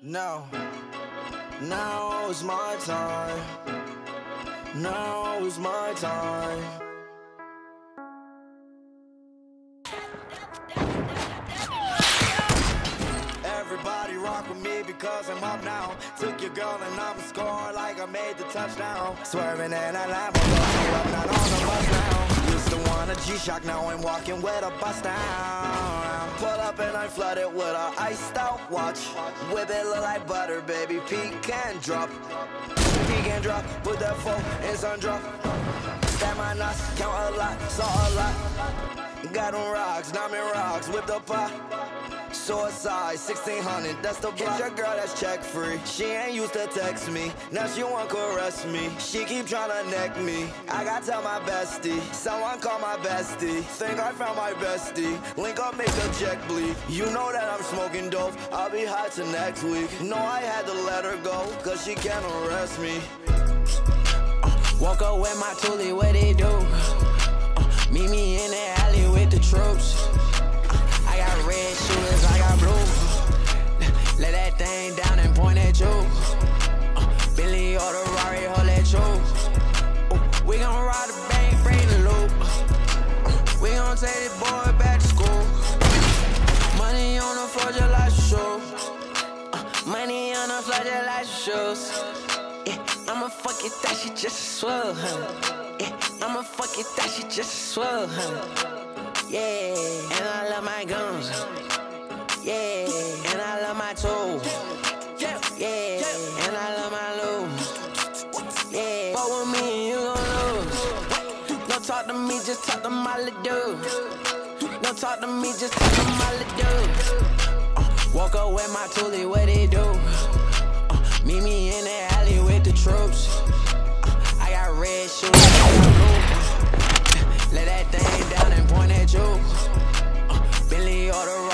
Now is my time. Now is my time. Everybody rock with me because I'm up now. Took your girl and I'm scoring like I made the touchdown. Swerving in a Lambo, up, not on the bus now. Used to want a G-Shock, now I'm walking with a bust down. Pull up and I flood it with a iced out watch. Whip it look like butter, baby, peek and drop. Peek and drop, put that phone in sun drop. Stab my nuts, count a lot, saw a lot. Got them rocks, diamond rocks, whip the pot. Suicide, 1600, that's the block. Your girl that's check free. She ain't used to text me, now she want caress me. She keep tryna neck me, I gotta tell my bestie. Someone call my bestie, think I found my bestie. Link up, make the check bleed. You know that I'm smoking dope, I'll be high till next week. No, I had to let her go, cause she can't arrest me. Woke up with my toolie, what they do? Meet me in the alley with the troops. I got red shooters, I got blue. Let that thing down and point at you. Billy or the Rari, hold that you. We gon' ride the bank, bring the loop. We gon' take this boy back to school. Money on the floor just like shoes. Money on the floor just like shoes. Yeah, I'ma fuck it, that shit just swell, huh? Yeah, I'ma fuck it, that shit just swell, huh? Yeah, and I love my guns. Yeah, and I love my tools. Yeah, and I love my loot. Yeah, but with me, you gon' lose. Don't talk to me, just talk to my little dude. Don't talk to me, just talk to my little dude. Woke up with my toolie, what they do? Meet me in the alley with the troops. I got red shoes, let that thing down and point at you. Billy or the